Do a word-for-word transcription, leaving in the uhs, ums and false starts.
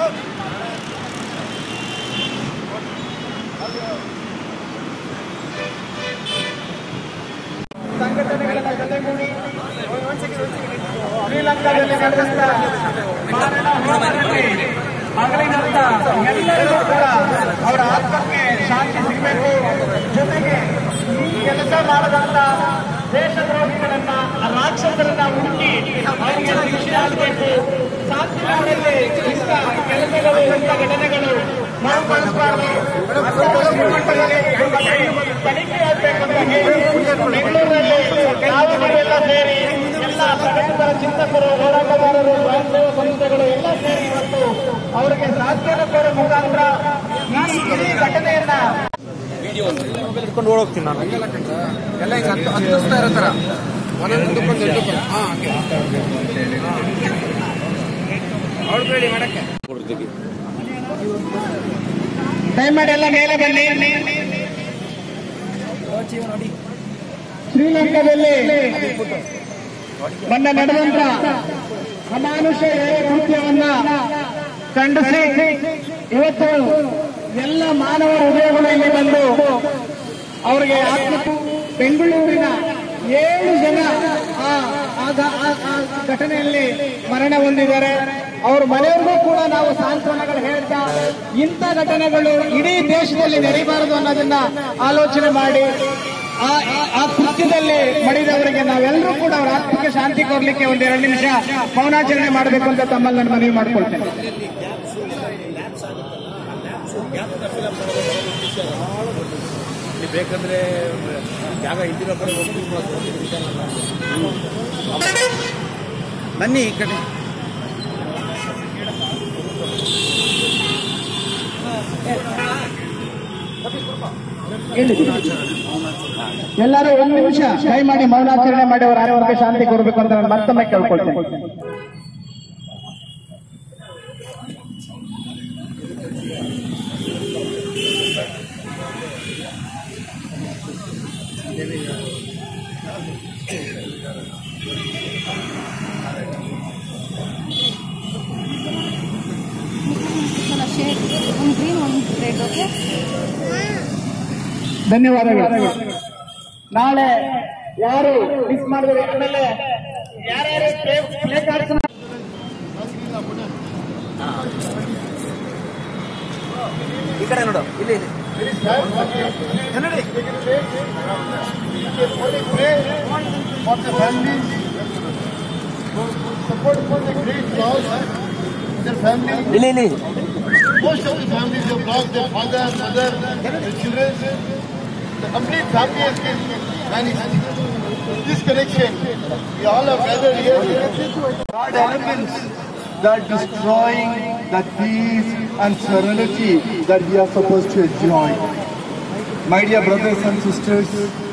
ಸಂಘಟನೆಗಳ ಜೊತೆಗೂಡಿ ಶ್ರೀಲಂಕಾದಲ್ಲಿ ನಡೆದ ಮಾರಣ ಹೋರಾಟಕ್ಕೆ ಮಗಳಿನಂತ ಎಲ್ಲರಿಗೂ ಕೂಡ ಅವರ ಆತ್ಮಕ್ಕೆ ಶಾಂತಿ ಸಿಗಬೇಕು. ಜೊತೆಗೆ ಈ ಕೆಲಸ ಮಾಡದಂತ ದೇಶದ್ರೋಹಿಗಳನ್ನ ರಾಕ್ಷಸರನ್ನ ಹುಡುಕಿ ಅವರಿಗೆ ಶಿಕ್ಷೆ ಆಗಬೇಕು. ಶಾಂತಿನಲ್ಲಿ ಇಂಥ ಕೆಲಸಗಳು ಇಂಥ ಘಟನೆಗಳು ಮರುಕಳಿಸಬಾರದು. ತನಿಖೆ ಆಗಬೇಕು ಅಂತ ಹೇಳಿ ಬೆಂಗಳೂರಿನಲ್ಲಿ ನಾವುಗಳೆಲ್ಲ ಸೇರಿ ಎಲ್ಲ ಪ್ರಗತಿಪರ ಚಿಂತಕರು, ಹೋರಾಟಗಾರರು, ಸ್ವಯಂ ಸೇವಾ ಸಂಸ್ಥೆಗಳು ಎಲ್ಲ ಸೇರಿ ಇವತ್ತು ಅವರಿಗೆ ಸಾಂತ್ವನ ಕೋರೋ ಮುಖಾಂತರ ಇಡೀ ಘಟನೆಯನ್ನ ಇಟ್ಕೊಂಡು ಓಡೋಗ್ತೀನಿ ನಾನು. ಎಲ್ಲ ಈಗ ಹತ್ತು ಹತ್ತಿಸ್ತಾ ಇರೋ ಥರ ಒಂದೊಂದಕ್ಕೊಂದು ಎರಡು ಅವಳು ಮಾಡಕ್ಕೆ ದಯಮಾಡಿ ಎಲ್ಲ ಮೇಲೆ ಬನ್ನಿ. ಶ್ರೀಲಂಕಾದಲ್ಲಿ ಮೊನ್ನೆ ನಡೆದಂತ ಅಮಾನುಷ ಕೃತ್ಯವನ್ನ ಖಂಡಿಸಿ ಇವತ್ತು ಎಲ್ಲ ಮಾನವ ಹೃದಯಗಳಲ್ಲಿ ಬಂದು ಅವರಿಗೆ ಬೆಂಗಳೂರಿನ ಏಳು ಜನ ಆ ಘಟನೆಯಲ್ಲಿ ಮರಣ ಹೊಂದಿದ್ದಾರೆ. ಅವ್ರ ಮನೆಯವ್ರಿಗೂ ಕೂಡ ನಾವು ಸಾಂತ್ವನಗಳು ಹೇಳ್ತಾ ಇಂಥ ಘಟನೆಗಳು ಇಡೀ ದೇಶದಲ್ಲಿ ನಡೆಯಬಾರದು ಅನ್ನೋದನ್ನ ಆಲೋಚನೆ ಮಾಡಿ ಆ ಕೃತ್ಯದಲ್ಲಿ ಮಡಿದವರಿಗೆ ನಾವೆಲ್ಲರೂ ಕೂಡ ಅವರ ಆತ್ಮಕ್ಕೆ ಶಾಂತಿ ಕೊಡ್ಲಿಕ್ಕೆ ಒಂದೆರಡು ನಿಮಿಷ ಮೌನಾಚರಣೆ ಮಾಡಬೇಕು ಅಂತ ತಮ್ಮಲ್ಲಿ ನಾನು ಮನವಿ ಮಾಡ್ಕೊಳ್ತೇನೆ. ಬೇಕಂದ್ರೆ ಜಾಗ ಇದ್ದಿರೋ ಕಡೆ ಬನ್ನಿ ಈ ಕಡೆ. ಎಲ್ಲರೂ ಒಂದು ನಿಮಿಷ ಕೈ ಮಾಡಿ ಮೌನಾಚರಣೆ ಮಾಡಿ ಅವರ ಆರೋಗ್ಯಕ್ಕೆ ಶಾಂತಿ ಕೊಡಬೇಕು ಅಂತ ನಾನು ಮತ್ತೊಮ್ಮೆ ಕೇಳ್ಕೊಳ್ತೇನೆ. ಧನ್ಯವಾದಗಳು. ನಾಳೆ ಯಾರು ಮಿಸ್ ಮಾಡಿದ್ರೆ ಆಮೇಲೆ ಯಾರ್ಯಾರು ಪ್ಲೇ ಕಾರ್ಯಕ್ರಮ ಈ ಕಡೆ ನೋಡು, ಇಲ್ಲಿ ಇಲ್ಲಿ ಇಲ್ಲಿ Most of the families have lost their father, mother, their children. The complete family has been vanished. This connection, we all have gathered here. God elements that destroying that peace and serenity that we are supposed to enjoy. My dear brothers and sisters,